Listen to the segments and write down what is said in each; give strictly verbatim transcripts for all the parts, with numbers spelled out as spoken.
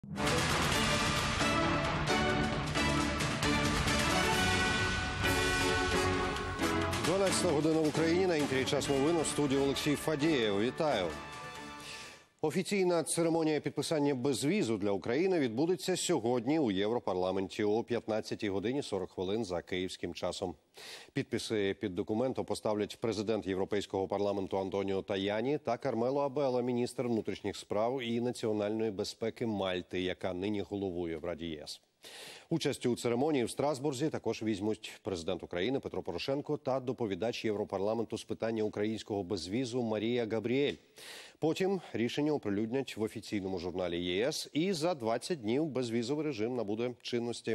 дванадцята година в Україні, на інтері час новин, у студії Олексій Фадєєв. Вітаю. Офіційна церемонія підписання безвізу для України відбудеться сьогодні у Європарламенті о п'ятнадцятій годині сорок хвилин за київським часом. Підписи під документом поставлять президент Європейського парламенту Антоніо Таяні та Кармело Абела, міністр внутрішніх справ і національної безпеки Мальти, яка нині головує в Раді ЄС. Участь у церемонії в Страсбурзі також візьмуть президент України Петро Порошенко та доповідач Європарламенту з питання українського безвізу Марія Габріель. Потім рішення оприлюднять в офіційному журналі ЄС, і за двадцять днів безвізовий режим набуде чинності.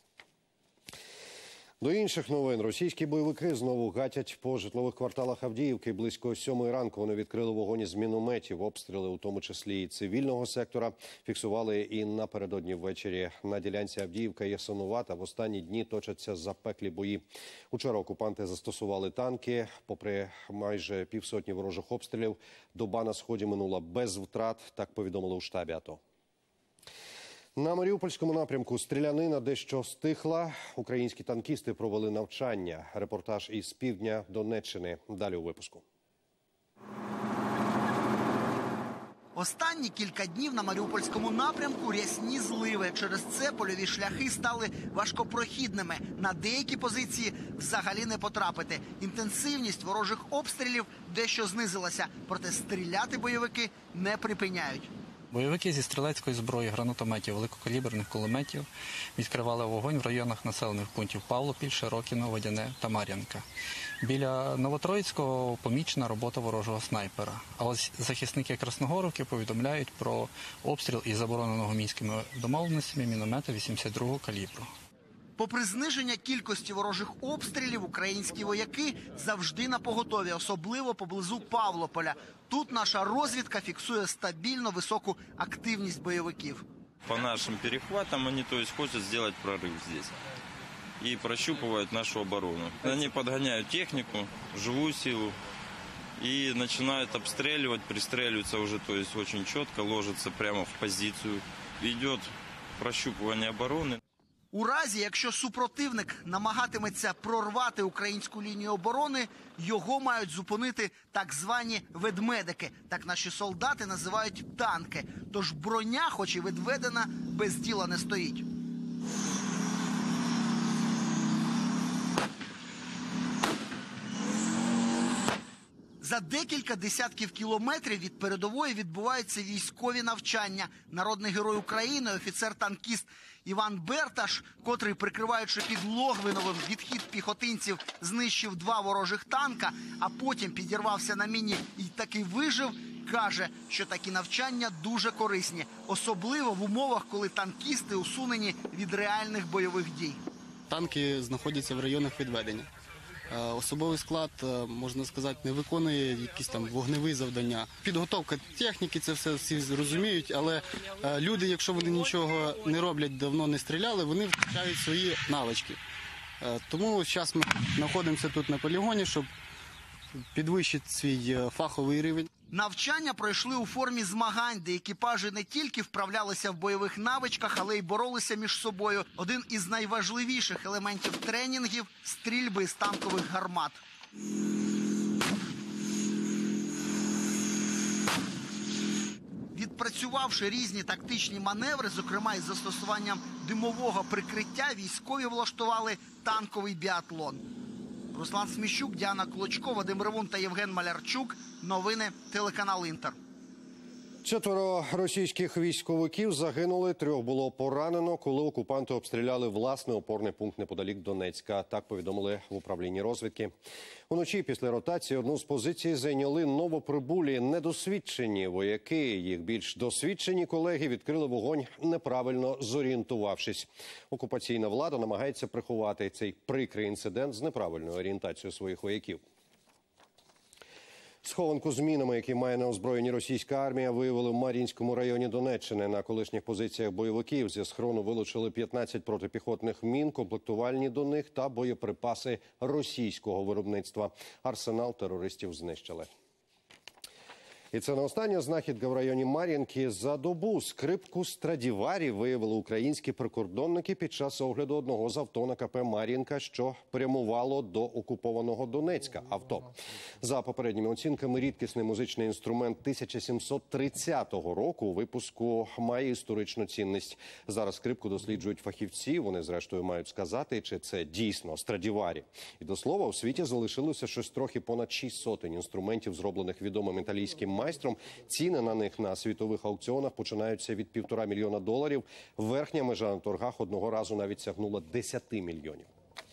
До інших новин. Російські бойовики знову гатять по житлових кварталах Авдіївки. Близько сьомої ранку вони відкрили вогонь із мінометів. Обстріли, у тому числі і цивільного сектора, фіксували і напередодні ввечері. На ділянці Авдіївка-Ясинувата в останні дні точаться запеклі бої. Учора окупанти застосували танки. Попри майже півсотні ворожих обстрілів, доба на сході минула без втрат, так повідомили у штабі АТО. На Маріупольському напрямку стрілянина дещо стихла. Українські танкісти провели навчання. Репортаж із півдня Донеччини. Далі у випуску. Останні кілька днів на Маріупольському напрямку рясні зливи. Через це польові шляхи стали важкопрохідними. На деякі позиції взагалі не потрапити. Інтенсивність ворожих обстрілів дещо знизилася. Проте стріляти бойовики не припиняють. Бойовики зі стрілецької зброї, гранатометів, великокаліберних кулеметів відкривали вогонь в районах населених пунктів Павлопіль, Широкіно, Водяне та Мар'янка. Біля Новотроїцького помічена робота ворожого снайпера. А ось захисники Красногоровки повідомляють про обстріл із забороненого мінськими домовленостями міномета вісімдесят другого калібру. Попри зниження кількості ворожих обстрілів, українські вояки завжди напоготові, особливо поблизу Павлополя. Тут наша розвідка фіксує стабільно високу активність бойовиків. По нашим перехватам вони, то есть, хочуть зробити прорив здесь і прощупують нашу оборону. Вони підганяють техніку, живу силу і починають обстрілювати, пристрілюються вже, то есть, дуже чітко, ложаться прямо в позицію. Йде прощупування оборони. У разі, якщо супротивник намагатиметься прорвати українську лінію оборони, його мають зупинити так звані ведмедики. Так наші солдати називають танки. Тож броня, хоч і відведена, без діла не стоїть. За декілька десятків кілометрів від передової відбуваються військові навчання. Народний герой України, офіцер-танкіст Іван Берташ, котрий, прикриваючи під Логвиновим відхід піхотинців, знищив два ворожих танка, а потім підірвався на міні і таки вижив, каже, що такі навчання дуже корисні. Особливо в умовах, коли танкісти усунені від реальних бойових дій. Танки знаходяться в районах відведення. Особовий склад, можна сказати, не виконує якісь там вогневі завдання. Підготовка техніки, це все всі розуміють, але люди, якщо вони нічого не роблять, давно не стріляли, вони втрачають свої навички. Тому зараз ми знаходимося тут на полігоні, щоб підвищити свій фаховий рівень. Навчання пройшли у формі змагань, де екіпажі не тільки вправлялися в бойових навичках, але й боролися між собою. Один із найважливіших елементів тренінгів – стрільби з танкових гармат. Відпрацювавши різні тактичні маневри, зокрема із застосуванням димового прикриття, військові влаштували танковий біатлон. Руслан Сміщук, Діана Клочко, Вадим Ревун та Євген Малярчук. Новини, телеканал «Інтер». Четверо російських військовиків загинули, трьох було поранено, коли окупанти обстріляли власний опорний пункт неподалік Донецька. Так повідомили в управлінні розвідки. Уночі після ротації одну з позицій зайняли новоприбулі недосвідчені вояки. Їх більш досвідчені колеги відкрили вогонь, неправильно зорієнтувавшись. Окупаційна влада намагається приховати цей прикрий інцидент з неправильною орієнтацією своїх вояків. Схованку з мінами, які має на озброєнні російська армія, виявили в Мар'їнському районі Донеччини. На колишніх позиціях бойовиків зі схорону вилучили п'ятнадцять протипіхотних мін, комплектувальні до них та боєприпаси російського виробництва. Арсенал терористів знищили. І це не остання знахідка в районі Мар'їнки. За добу скрипку Страдіварі виявили українські прикордонники під час огляду одного з авто на КП «Мар'їнка», що прямувало до окупованого Донецька авто. За попередніми оцінками, рідкісний музичний інструмент тисяча сімсот тридцятого року випуску має історичну цінність. Зараз скрипку досліджують фахівці. Вони, зрештою, мають сказати, чи це дійсно Страдіварі. І до слова, у світі залишилося щось трохи понад шість сотень інструментів, зроблених відомим італійським майстром. Ціни на них на світових аукціонах починаються від півтора мільйона доларів. Верхня межа на торгах одного разу навіть сягнула десяти мільйонів.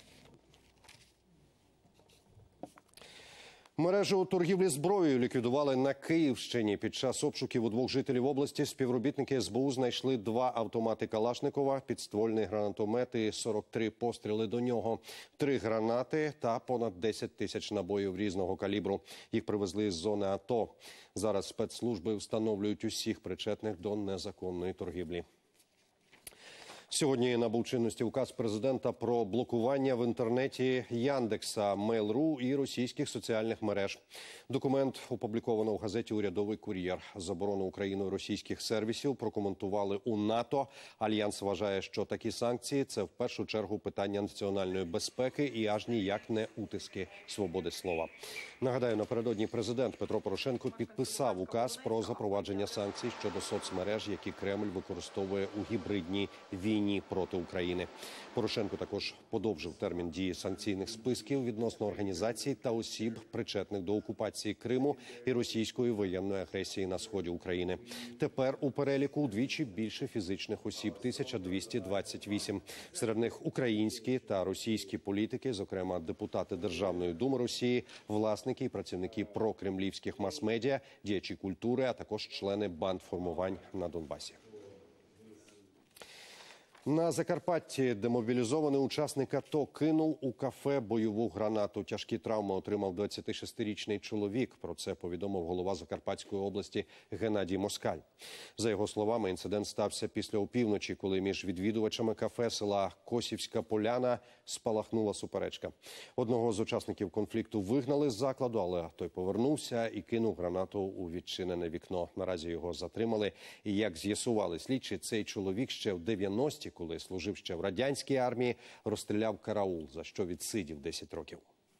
Мережу торгівлі зброєю ліквідували на Київщині. Під час обшуків у двох жителів області співробітники ес бе у знайшли два автомати Калашникова, підствольний гранатомет і сорок три постріли до нього, три гранати та понад десять тисяч набоїв різного калібру. Їх привезли з зони АТО. Зараз спецслужби встановлюють усіх причетних до незаконної торгівлі. Сьогодні набув чинності указ президента про блокування в інтернеті Яндекса, Mail.ru і російських соціальних мереж. Документ опубліковано в газеті «Урядовий кур'єр». Заборону Україною російських сервісів прокоментували у НАТО. Альянс вважає, що такі санкції – це в першу чергу питання національної безпеки і аж ніяк не утиски свободи слова. Нагадаю, напередодні президент Петро Порошенко підписав указ про запровадження санкцій щодо соцмереж, які Кремль використовує у гібридній війні проти України. Порошенко також подовжив термін дії санкційних списків відносно організацій та осіб, причетних до окупації Криму і російської воєнної агресії на сході України. Тепер у переліку удвічі більше фізичних осіб – тисяча двісті двадцять вісім. Серед них українські та російські політики, зокрема депутати Державної думи Росії, власники і працівники прокремлівських мас-медіа, діячі культури, а також члени бандформувань на Донбасі. На Закарпатті демобілізований учасник АТО кинув у кафе бойову гранату. Тяжкі травми отримав двадцятишестирічний чоловік. Про це повідомив голова Закарпатської області Геннадій Москаль. За його словами, інцидент стався після опівночі, коли між відвідувачами кафе села Косівська Поляна спалахнула суперечка. Одного з учасників конфлікту вигнали з закладу, але той повернувся і кинув гранату у відчинене вікно. Наразі його затримали. І, як з'ясували слідчі, цей чоловік ще в дев'яності, коли служив ще в радянській армії, розстріляв караул, за що відсидів десять років.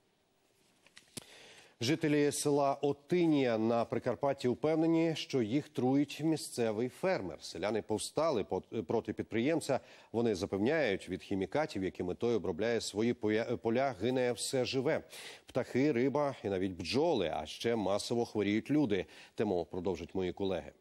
Жителі села Отинія на Прикарпатті впевнені, що їх труїть місцевий фермер. Селяни повстали проти підприємця. Вони запевняють, від хімікатів, якими той обробляє свої поля, гине все живе. Птахи, риба і навіть бджоли, а ще масово хворіють люди. Тему продовжать мої колеги.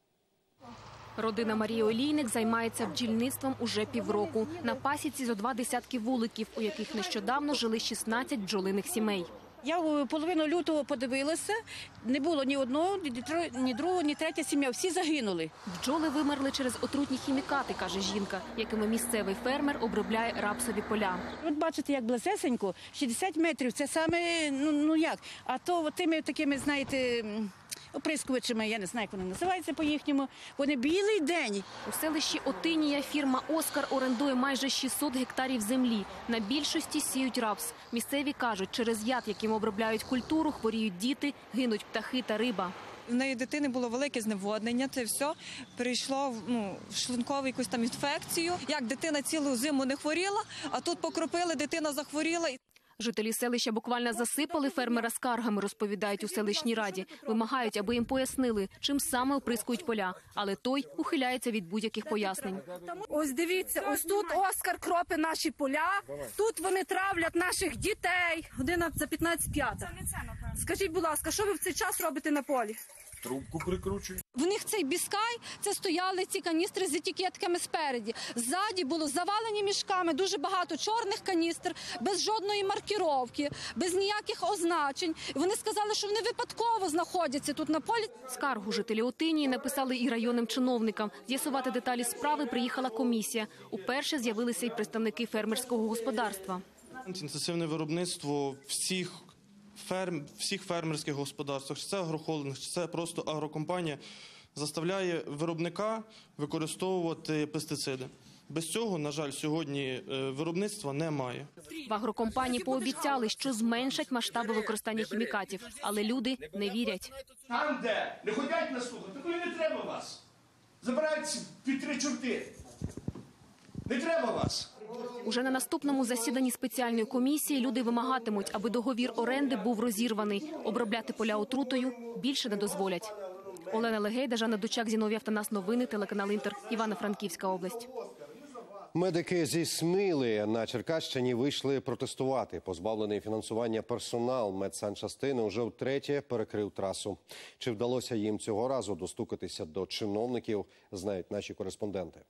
Родина Марії Олійник займається бджільництвом уже півроку. На пасіці зо два десятки вуликів, у яких нещодавно жили шістнадцять бджолиних сімей. Я половину лютого подивилася, не було ні одного, ні другого, ні третя сім'я, всі загинули. Бджоли вимерли через отрутні хімікати, каже жінка, якими місцевий фермер обробляє рапсові поля. От бачите, як близесенько, шістдесят метрів, це саме, ну, ну як, а то тими такими, знаєте, оприскувачами, я не знаю, як вони називаються по-їхньому, вони білий день. У селищі Отинія фірма «Оскар» орендує майже шістсот гектарів землі. На більшості сіють рапс. Місцеві кажуть, через яд, яким обробляють культуру, хворіють діти, гинуть птахи та риба. В неї дитини було велике зневоднення, це все перейшло ну, в шлункову якусь там інфекцію. Як дитина цілу зиму не хворіла, а тут покропили, дитина захворіла. Жителі селища буквально засипали фермера скаргами, розповідають у селищній раді. Вимагають, аби їм пояснили, чим саме оприскують поля. Але той ухиляється від будь-яких пояснень. Ось дивіться, ось тут Оскар кропить наші поля, тут вони травлять наших дітей. Година за п'ятнадцять п'ята. Скажіть, будь ласка, що ви в цей час робите на полі? Трубку прикручую. В них цей біскай, це стояли ці каністри з етикетками спереді. Ззаді було завалені мішками, дуже багато чорних каністр, без жодної маркіровки, без ніяких означень. Вони сказали, що вони випадково знаходяться тут на полі. Скаргу жителі Отинії написали і районним чиновникам. З'ясувати деталі справи приїхала комісія. Уперше з'явилися й представники фермерського господарства. Інтенсивне виробництво всіх Ферм, всіх фермерських господарствах, чи це агрохолдинг, чи це просто агрокомпанія, заставляє виробника використовувати пестициди. Без цього, на жаль, сьогодні виробництва немає. В агрокомпанії пообіцяли, що зменшать масштаби використання хімікатів, але люди не вірять. Там, де не ходять на слухати, то не треба вас. Забирають під три чорти. Не треба вас. Уже на наступному засіданні спеціальної комісії люди вимагатимуть, аби договір оренди був розірваний. Обробляти поля отрутою більше не дозволять. Олена Легейда, Жанна Дучак, Зіновій Автонас, новини, телеканал Інтер, Івано-Франківська область. Медики зі Сміли на Черкащині вийшли протестувати. Позбавлений фінансування персонал медсанчастини уже втретє перекрив трасу. Чи вдалося їм цього разу достукатися до чиновників, знають наші кореспонденти.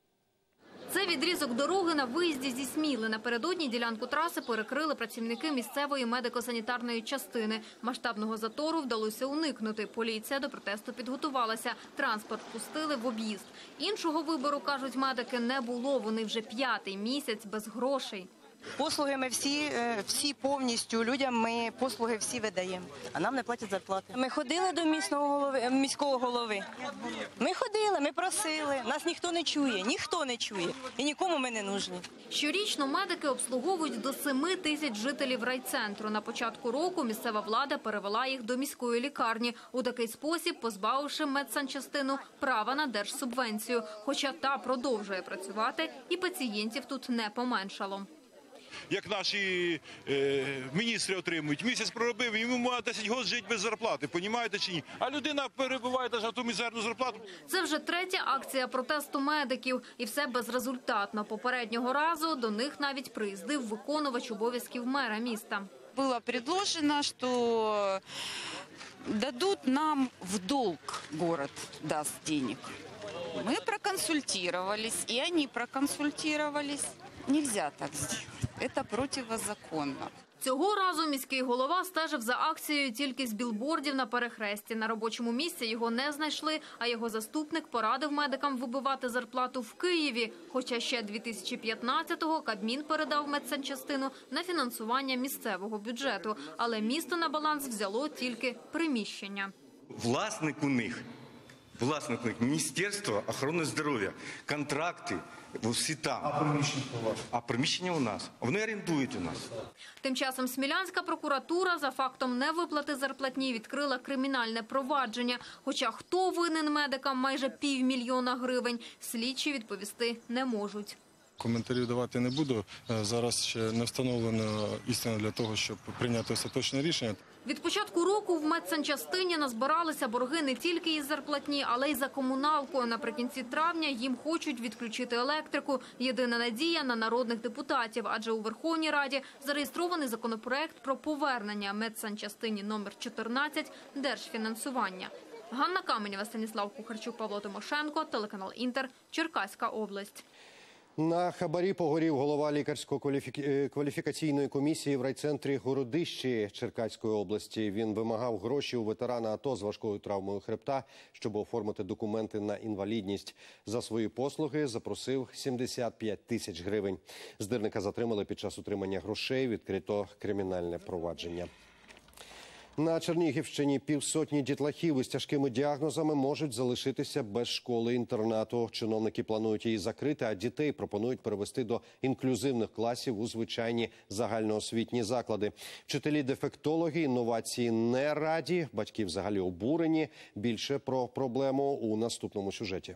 Це відрізок дороги на виїзді зі Сміли. Напередодні ділянку траси перекрили працівники місцевої медико-санітарної частини. Масштабного затору вдалося уникнути. Поліція до протесту підготувалася. Транспорт пустили в об'їзд. Іншого вибору, кажуть медики, не було. Вони вже п'ятий місяць без грошей. Послуги ми всі, всі повністю людям ми послуги всі видаємо, а нам не платять зарплати. Ми ходили до міського голови, міського голови. Ми ходили, ми просили. Нас ніхто не чує, ніхто не чує. І нікому ми не нужні. Щорічно медики обслуговують до семи тисяч жителів райцентру. На початку року місцева влада перевела їх до міської лікарні. У такий спосіб позбавивши медсанчастину права на держсубвенцію. Хоча та продовжує працювати, і пацієнтів тут не поменшало. Як наші е, міністри отримують. Місяць проробив, йому може десять років жити без зарплати, понімаєте чи ні? А людина перебуває навіть на ту мізерну зарплату. Це вже третя акція протесту медиків. І все безрезультатно. Попереднього разу до них навіть приїздив виконувач обов'язків мера міста. Було предложено, що дадуть нам в долг, город дасть денег. Ми проконсультировались, і вони проконсультировались. Нельзя так сделать. Это противозаконно. Цього разу міський голова стежив за акцією тільки з білбордів на перехресті. На робочому місці його не знайшли, а його заступник порадив медикам вибивати зарплату в Києві. Хоча ще дві тисячі п'ятнадцятого Кабмін передав медсанчастину на фінансування місцевого бюджету. Але місто на баланс взяло тільки приміщення. Власник у них, власник у них Міністерство охорони здоров'я, контракти. Всі там. А приміщення у вас? А приміщення у нас. Вони орендують у нас. Тим часом Смілянська прокуратура за фактом невиплати зарплатні відкрила кримінальне провадження. Хоча хто винен медикам майже півмільйона гривень, слідчі відповісти не можуть. Коментарів давати не буду. Зараз ще не встановлена істина для того, щоб прийняти остаточне рішення. Від початку року в медсанчастині назбиралися борги не тільки із зарплатні, але й за комуналку. Наприкінці травня їм хочуть відключити електрику. Єдина надія на народних депутатів, адже у Верховній Раді зареєстрований законопроект про повернення медсанчастині номер чотирнадцять держфінансування. Ганна Каменєва, Станіслав Кухарчук, Павло Тимошенко, телеканал Інтер, Черкаська область. На хабарі погорів голова лікарсько-кваліфікаційної комісії в райцентрі Городищі Черкаської області. Він вимагав гроші у ветерана АТО з важкою травмою хребта, щоб оформити документи на інвалідність. За свої послуги запросив сімдесят п'ять тисяч гривень. Здирника затримали під час утримання грошей, відкрито кримінальне провадження. На Чернігівщині півсотні дітлахів із тяжкими діагнозами можуть залишитися без школи-інтернату. Чиновники планують її закрити, а дітей пропонують перевести до інклюзивних класів у звичайні загальноосвітні заклади. Вчителі-дефектологи інновації не раді, батьки взагалі обурені. Більше про проблему у наступному сюжеті.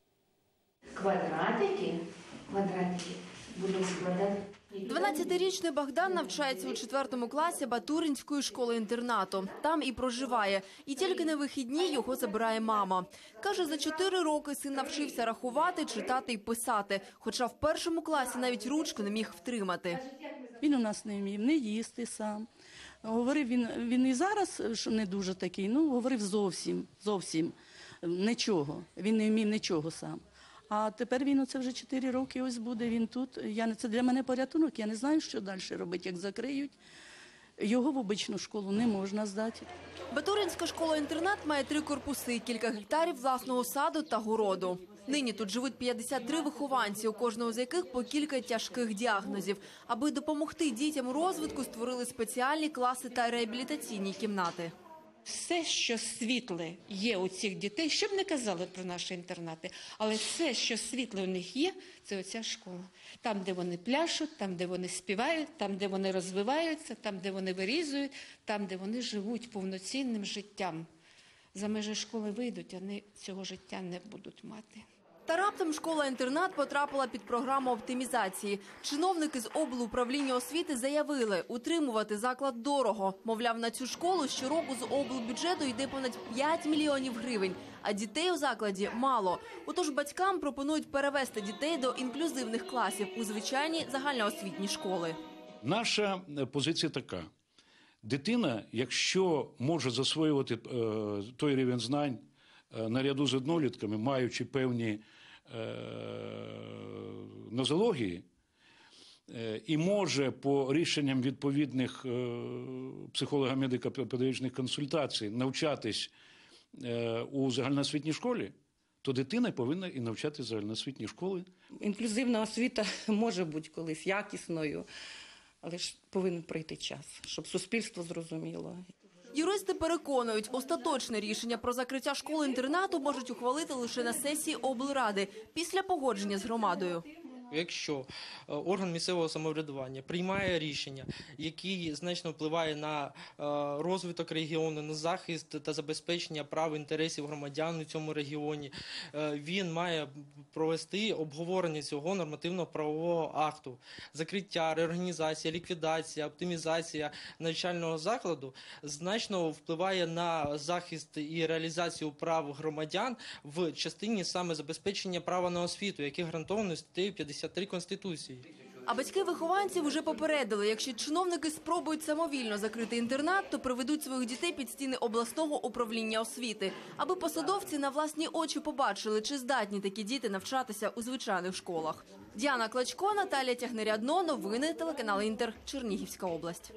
Квадратики, квадратики будемо складати. дванадцятирічний Богдан навчається у четвертому класі Батуринської школи-інтернату. Там і проживає. І тільки на вихідні його забирає мама. Каже, за чотири роки син навчився рахувати, читати і писати. Хоча в першому класі навіть ручку не міг втримати. Він у нас не вмів не їсти сам. Говорив він, він і зараз, що не дуже такий, ну, говорив зовсім, зовсім нічого. Він не вмів нічого сам. А тепер він, оце вже чотири роки ось буде, він тут. Я, це для мене порятунок, я не знаю, що далі робити, як закриють. Його в обичну школу не можна здати. Батуринська школа-інтернат має три корпуси, кілька гектарів власного саду та городу. Нині тут живуть п'ятдесят три вихованці, у кожного з яких по кілька тяжких діагнозів. Аби допомогти дітям у розвитку, створили спеціальні класи та реабілітаційні кімнати. Все, що світле є у цих дітей, що б не казали про наші інтернати, але все, що світле у них є, це оця школа. Там, де вони пляшуть, там, де вони співають, там, де вони розвиваються, там, де вони вирізують, там, де вони живуть повноцінним життям. За межі школи вийдуть, вони цього життя не будуть мати. Та раптом школа-інтернат потрапила під програму оптимізації. Чиновники з облуправління освіти заявили, утримувати заклад дорого. Мовляв, на цю школу щороку з облбюджету йде понад п'ять мільйонів гривень, а дітей у закладі мало. Отож батькам пропонують перевести дітей до інклюзивних класів у звичайні загальноосвітні школи. Наша позиція така. Дитина, якщо може засвоювати е, той рівень знань, наряду з однолітками, маючи певні е, нозології, е, і може по рішенням відповідних е, психолого-медико-педагогічних консультацій навчатись е, у загальноосвітній школі, то дитина повинна і навчатися в загальноосвітній школі. Інклюзивна освіта може бути колись якісною, але ж повинен пройти час, щоб суспільство зрозуміло. Юристи переконують, остаточне рішення про закриття школи-інтернату можуть ухвалити лише на сесії облради після погодження з громадою. Якщо орган місцевого самоврядування приймає рішення, який значно впливає на розвиток регіону, на захист та забезпечення прав і інтересів громадян у цьому регіоні, він має провести обговорення цього нормативно-правового акту. Закриття, реорганізація, ліквідація, оптимізація навчального закладу значно впливає на захист і реалізацію прав громадян в частині саме забезпечення права на освіту, яке гарантовано статтею п'ятдесят три Конституції. А батьки вихованців вже попередили, якщо чиновники спробують самовільно закрити інтернат, то приведуть своїх дітей під стіни обласного управління освіти, аби посадовці на власні очі побачили, чи здатні такі діти навчатися у звичайних школах. Діана Клочко, Наталія Тягнерядно, новини, телеканал Інтер, Чернігівська область.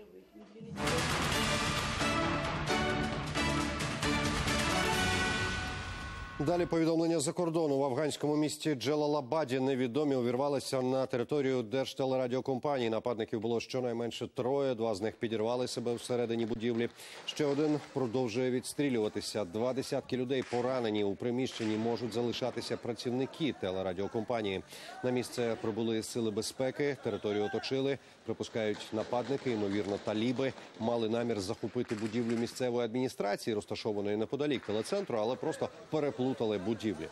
Далі повідомлення за кордону. В афганському місті Джелалабаді невідомі увірвалися на територію Держтелерадіокомпанії. Нападників було щонайменше троє, два з них підірвали себе всередині будівлі. Ще один продовжує відстрілюватися. Два десятки людей поранені. У приміщенні можуть залишатися працівники телерадіокомпанії. На місце прибули сили безпеки, територію оточили. Припускають, нападники, ймовірно, таліби, мали намір захопити будівлю місцевої адміністрації, розташованої неподалік телецентру, але просто переплутали будівлі.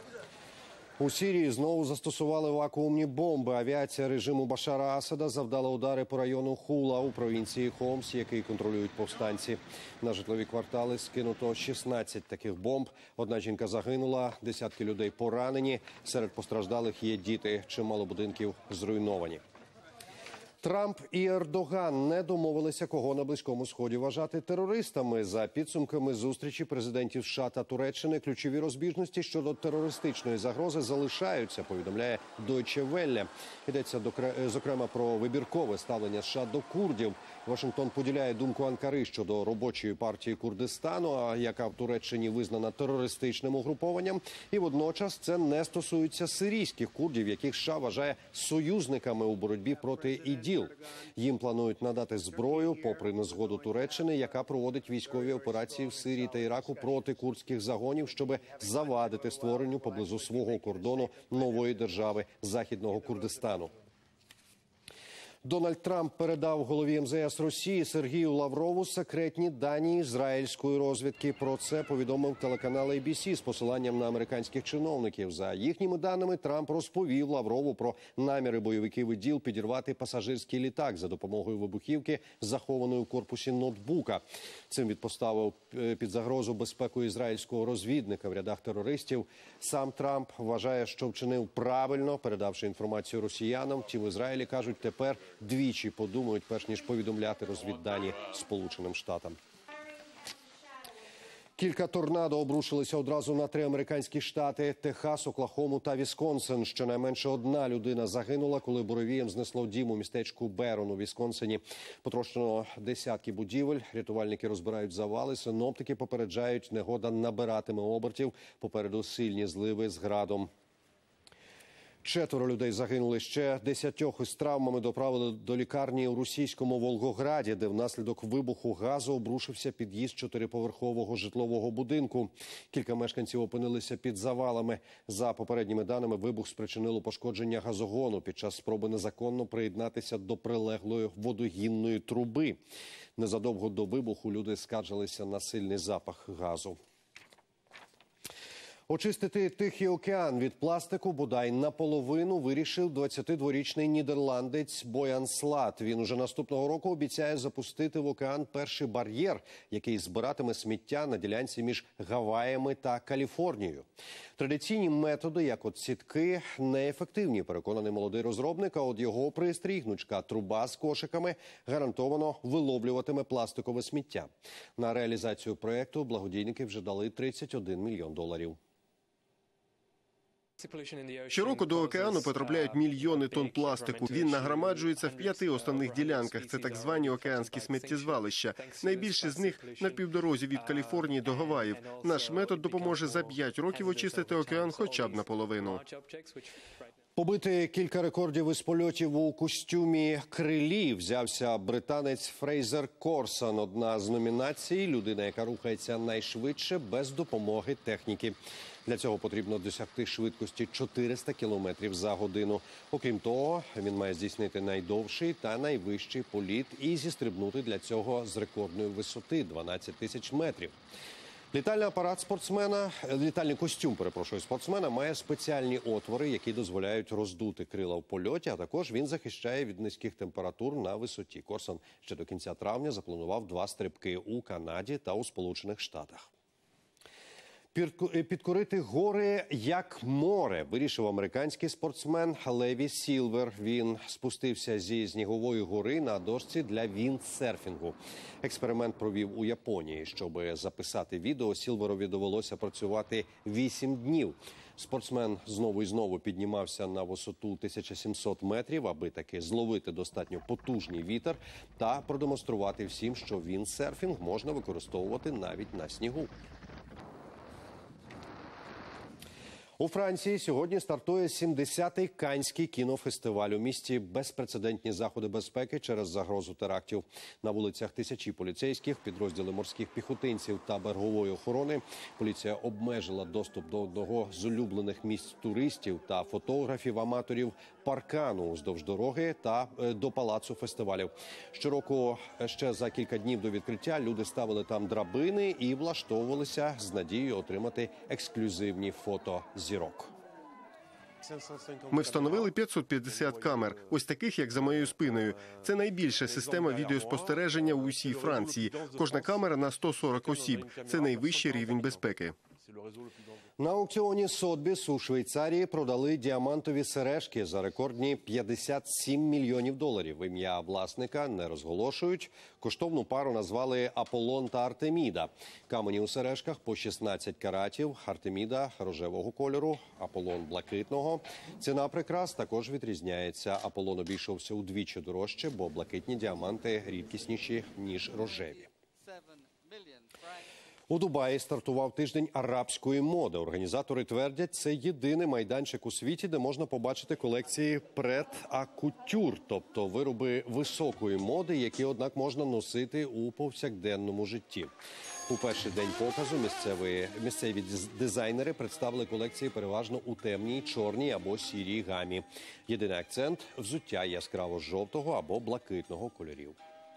У Сирії знову застосували вакуумні бомби. Авіація режиму Башара Асада завдала удари по району Хула у провінції Хомс, який контролюють повстанці. На житлові квартали скинуто шістнадцять таких бомб. Одна жінка загинула, десятки людей поранені. Серед постраждалих є діти. Чимало будинків зруйновані. Трамп і Ердоган не домовилися, кого на Близькому Сході вважати терористами. За підсумками зустрічі президентів США та Туреччини, ключові розбіжності щодо терористичної загрози залишаються, повідомляє Deutsche Welle. Йдеться, зокрема, про вибіркове ставлення США до курдів. Вашингтон поділяє думку Анкари щодо робочої партії Курдистану, яка в Туреччині визнана терористичним угрупованням. І водночас це не стосується сирійських курдів, яких США вважає союзниками у боротьбі проти іділ. Їм планують надати зброю, попри незгоду Туреччини, яка проводить військові операції в Сирії та Іраку проти курдських загонів, щоб завадити створенню поблизу свого кордону нової держави Західного Курдистану. Дональд Трамп передав голові ем зе ес Росії Сергію Лаврову секретні дані ізраїльської розвідки. Про це повідомив телеканал ей бі сі з посиланням на американських чиновників. За їхніми даними, Трамп розповів Лаврову про наміри бойовиків ІДІЛ підірвати пасажирський літак за допомогою вибухівки, захованої в корпусі ноутбука. Цим він поставив під загрозу безпеку ізраїльського розвідника в рядах терористів. Сам Трамп вважає, що вчинив правильно, передавши інформацію росіянам. Ті в Ізраїлі кажуть, тепер двічі подумають, перш ніж повідомляти розвіддані Сполученим Штатам. Кілька торнадо обрушилися одразу на три американські штати – Техас, Оклахому та Вісконсин. Щонайменше одна людина загинула, коли буревієм знесло дім у містечку Берон у Вісконсині. Потрощено десятки будівель, рятувальники розбирають завали, синоптики попереджають, негода набиратиме обертів, попереду сильні зливи з градом. Четверо людей загинули. Ще десятьох із травмами доправили до лікарні у російському Волгограді, де внаслідок вибуху газу обрушився під'їзд чотириповерхового житлового будинку. Кілька мешканців опинилися під завалами. За попередніми даними, вибух спричинило пошкодження газогону під час спроби незаконно приєднатися до прилеглої водогінної труби. Незадовго до вибуху люди скаржилися на сильний запах газу. Очистити Тихий океан від пластику бодай наполовину вирішив двадцятидворічний нідерландець Боян Слат. Він уже наступного року обіцяє запустити в океан перший бар'єр, який збиратиме сміття на ділянці між Гаваями та Каліфорнією. Традиційні методи, як от сітки, неефективні, переконаний молодий розробник, а от його пристрій, гнучка труба з кошиками, гарантовано виловлюватиме пластикове сміття. На реалізацію проєкту благодійники вже дали тридцять один мільйон доларів. Щороку до океану потрапляють мільйони тонн пластику. Він нагромаджується в п'яти основних ділянках. Це так звані океанські сміттєзвалища. Найбільше з них на півдорозі від Каліфорнії до Гаваїв. Наш метод допоможе за п'ять років очистити океан хоча б наполовину. Побити кілька рекордів із польотів у костюмі крилі взявся британець Фрейзер Корсон. Одна з номінацій – людина, яка рухається найшвидше без допомоги техніки. Для цього потрібно досягти швидкості чотириста кілометрів за годину. Окрім того, він має здійснити найдовший та найвищий політ і зістрибнути для цього з рекордної висоти – дванадцять тисяч метрів. Літальний апарат спортсмена, літальний костюм, перепрошую, спортсмена має спеціальні отвори, які дозволяють роздути крила в польоті, а також він захищає від низьких температур на висоті. Корсон ще до кінця травня запланував два стрибки у Канаді та у Сполучених Штатах. Підкорити гори як море вирішив американський спортсмен Леві Сілвер. Він спустився зі снігової гори на дошці для віндсерфінгу. Експеримент провів у Японії. Щоб записати відео, Сілверові довелося працювати вісім днів. Спортсмен знову і знову піднімався на висоту тисяча сімсот метрів, аби таки зловити достатньо потужний вітер та продемонструвати всім, що віндсерфінг можна використовувати навіть на снігу. У Франції сьогодні стартує сімдесятий Каннський кінофестиваль. У місті безпрецедентні заходи безпеки через загрозу терактів. На вулицях тисячі поліцейських, підрозділи морських піхотинців та берегової охорони. Поліція обмежила доступ до одного з улюблених місць туристів та фотографів-аматорів паркану уздовж дороги та до палацу фестивалів. Щороку ще за кілька днів до відкриття люди ставили там драбини і влаштовувалися з надією отримати ексклюзивні фото зірок. Ми встановили п'ятсот п'ятдесят камер, ось таких, як за моєю спиною. Це найбільша система відеоспостереження у усій Франції. Кожна камера на сто сорок осіб. Це найвищий рівень безпеки. На аукціоні Сотбіс у Швейцарії продали діамантові сережки за рекордні п'ятдесят сім мільйонів доларів. Ім'я власника не розголошують. Коштовну пару назвали Аполлон та Артеміда. Камені у сережках по шістнадцять каратів, Артеміда рожевого кольору, Аполлон блакитного. Ціна прикрас також відрізняється. Аполлон обійшовся удвічі дорожче, бо блакитні діаманти рідкісніші, ніж рожеві. У Дубаї стартував тиждень арабської моди. Організатори твердять, це єдиний майданчик у світі, де можна побачити колекції прет-а-кутюр, тобто вироби високої моди, які, однак, можна носити у повсякденному житті. У перший день показу місцеві, місцеві дизайнери представили колекції переважно у темній, чорній або сірій гамі. Єдиний акцент – взуття яскраво-жовтого або блакитного кольорів.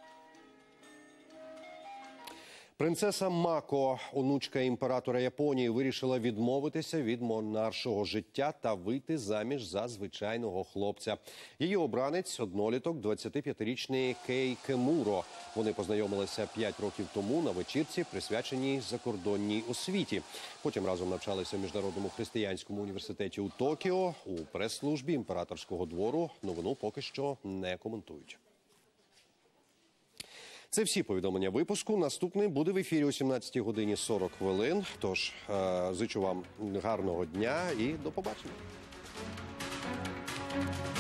Принцеса Мако, онучка імператора Японії, вирішила відмовитися від монаршого життя та вийти заміж за звичайного хлопця. Її обранець – одноліток, двадцятип'ятирічний Кей Кемуро. Вони познайомилися п'ять років тому на вечірці, присвяченій закордонній освіті. Потім разом навчалися в Міжнародному християнському університеті у Токіо. У прес-службі імператорського двору новину поки що не коментують. Це всі повідомлення випуску. Наступний буде в ефірі о сімнадцятій годині сорок хвилин. Тож, зичу вам гарного дня і до побачення.